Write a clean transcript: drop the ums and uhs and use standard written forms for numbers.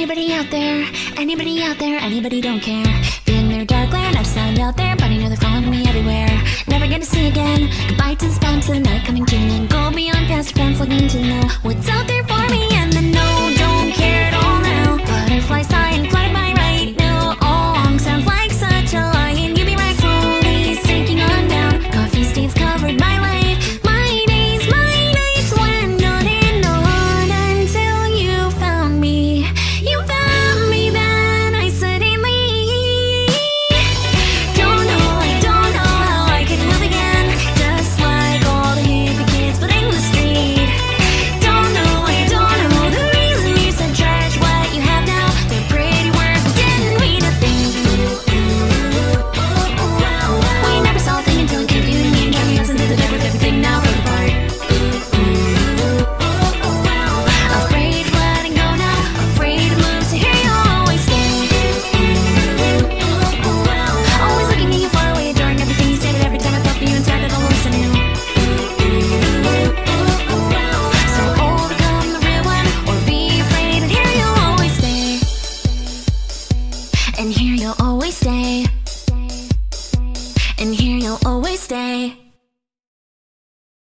Anybody out there? Anybody out there? Anybody don't care. Been their dark land, I've signed out there, but I know they're following me everywhere. Never gonna see again. Goodbye to the spam to the night coming to an end. Go beyond past events, looking to know what's out there for me. And the no, don't care at all now. Butterflies sigh and flutter by right now. All sounds like such a lie, and you be right slowly sinking on down. Coffee stains covered my life. My days, my nights went on and on until you found me. You found me, then I suddenly don't know how I can live again. Just like all the hippie kids putting the street. Don't know the reason you said trash what you have now. The pretty words didn't mean a thing. We never saw a thing until it came to me and kept me dancing through the dark with everything now broke apart. Afraid of letting go now, afraid to move, so here you'll always stay. Always looking at you far away, adoring everything you say, but every time I thought for you inside, I'd listen to. So old, become the real one, or be afraid, and here you'll always stay. And here you'll always stay. And here you'll always stay.